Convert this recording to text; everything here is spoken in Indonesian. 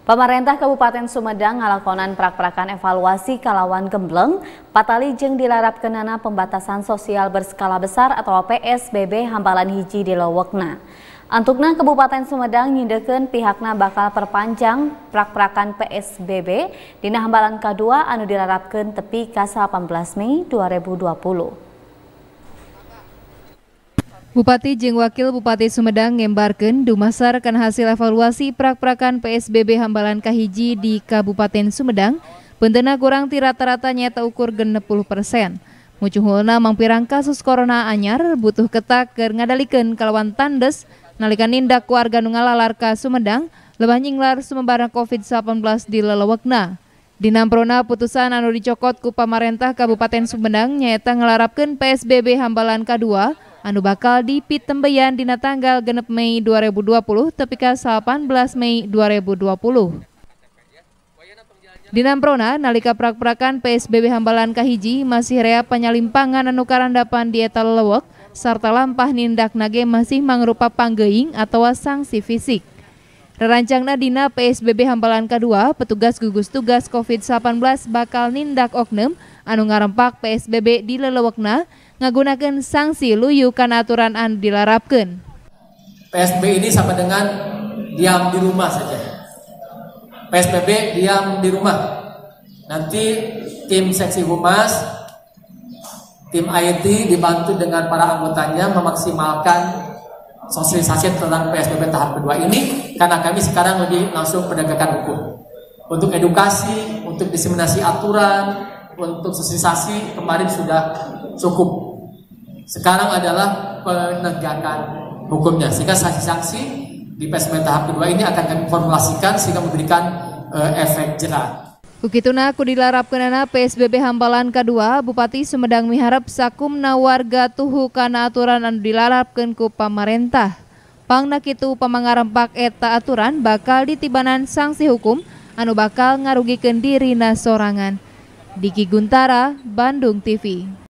Pemerintah Kabupaten Sumedang ngalakonan prak-prakan evaluasi kalawan gembleng, patali jeung dilarapkeunana pembatasan sosial berskala besar atau PSBB hambalan hiji di Leuweukna. Antukna Kabupaten Sumedang nyindekeun pihakna bakal perpanjang prak-prakan PSBB dina hambalan kadua anu dilarapkeun tepi ka 18 Mei 2020. Bupati jeung Wakil Bupati Sumedang ngembarkeun dumasar kana hasil evaluasi prak-prakan PSBB hambalan kahiji di Kabupaten Sumedang, peunteuna kurang ti rata-rata nyaeta ukur 60%. Mucuhulna mangpirang kasus corona anyar butuh ketak keur ngadalikeun kalawan tandes nalika nindak warga nu ngalalar ka Sumedang lebah nyinglar sumebarna COVID-19 di Leuweukna. Dinamprona putusan anu dicokot ku pamarentah Kabupaten Sumedang nyaeta ngelarapkeun PSBB hambalan kadua anu bakal dipitembeyan dina tanggal 6 Mei 2020 tepi ka 18 Mei 2020. Dinamprona nalika prak-prakan PSBB hambalan kahiji masih rea panyalimpangan anu karandapan di eta Leuweuk sarta lampah nindak nage masih mangrupa panggeuing atawa sanksi fisik. Rerancangna dina PSBB hambalan kadua, petugas gugus tugas COVID-19 bakal nindak oknum anu ngarempak PSBB di Leuweukna ngagunakeun sanksi luyu kana aturan anu dilarapkeun. PSBB ini sama dengan diam di rumah saja. PSBB diam di rumah. Nanti tim seksi humas, tim IT dibantu dengan para anggotanya memaksimalkan sosialisasi tentang PSBB tahap kedua ini, karena kami sekarang lebih langsung penegakan hukum. Untuk edukasi, untuk diseminasi aturan, untuk sosialisasi kemarin sudah cukup. Sekarang adalah penegakan hukumnya, sehingga sanksi-sanksi di PSBB tahap kedua ini akan kami formulasikan sehingga memberikan efek jera. Ukituna ku dilarapkeunana PSBB hambalan kadua, Bupati Sumedang miharep sakumna warga tuhu kana aturan anu dilarapkeun ku pamarentah. Pangna kitu pamangarempak eta aturan bakal ditibanan sanksi hukum anu bakal ngarugikeun dirina sorangan. Diki Guntara, Bandung TV.